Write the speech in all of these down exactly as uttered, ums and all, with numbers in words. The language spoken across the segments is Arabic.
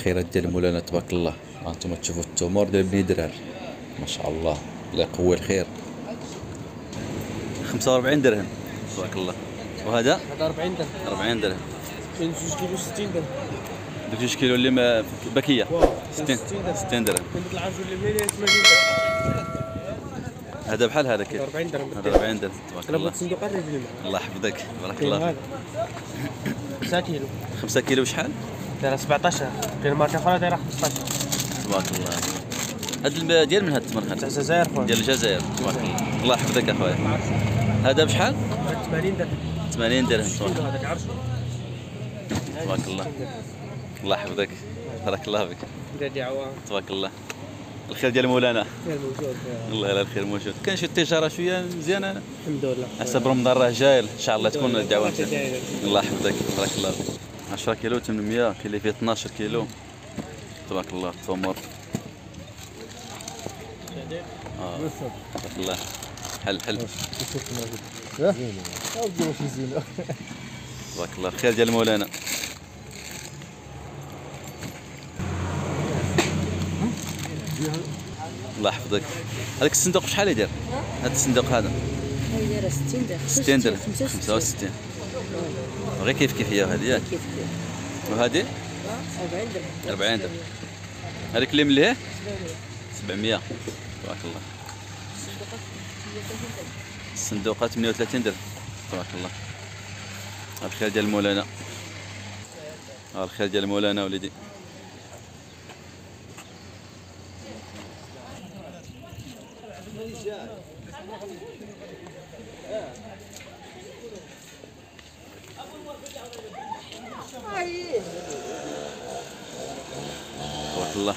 الخيرات ديال مولانا تبارك الله. هانتوما تشوفوا التمور ديال بني درار ما شاء الله، الله يقوي الخير. خمسة وأربعين درهم تبارك الله. وهذا هذا أربعين درهم. أربعين درهم. كاين جوج كيلو ستين درهم. داك جوج كيلو اللي ما باكيه ستين ستين درهم. كاين ديك العرجول اللي بنينه ثمانين درهم. هذا بحال هذا كيف؟ أربعين درهم. هذا أربعين درهم تبارك انا الله. بغيت صندوق قريب لي. الله يحفظك بارك الله فيك. خمسة كيلو. خمسة كيلو شحال؟ دايره سبعطاش. كاين ماركه اخرى دايره خمسطاش. تبارك الله. هذا ديال من هذا التمر هذا؟ تاع الجزائر خويا. ديال الجزائر تبارك الله. الله يحفظك اخويا. هذا بشحال؟ ثمانين درهم. ثمانين درهم تبارك الله. هذاك عرجول. تبارك الله. الله يحفظك بارك الله فيك. دادي عوام. تبارك الله. الخير ديال مولانا. خير موجود. الله يلا الخير موجود. كان شي التجاره شويه مزيانه الحمد لله. حسب رمضان راه جاي ان شاء الله تكون الدعوه. الله يحفظك بارك الله فيك. عشرة كيلو ثمانمية، كاين اللي فيه اثناش كيلو تبارك الله. التمر اه تبارك الله. حل حل تبارك الله. الخير ديال مولانا. الله يحفظك. هذاك الصندوق شحال يدير؟ هذا الصندوق هذا دايره ستين درهم. ستين درهم. خمسة وستين غير كيف كيف هي هذه ياك؟ كيف كيف. وهذه أربعين درهم. أربعين درهم. هذيك اللي من لهيه سبعمية تبارك الله. الصندوقات ثمانية وثلاثين درهم تبارك الله. الخير ديال مولانا. الخير ديال مولانا وليدي. تبارك الله.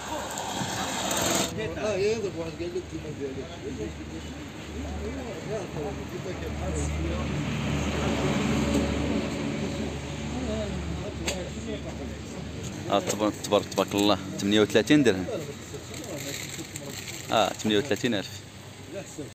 اه تبارك تبارك تبارك الله. ثمانية وثلاثين درهم. اه ثمانية وثلاثين ألف.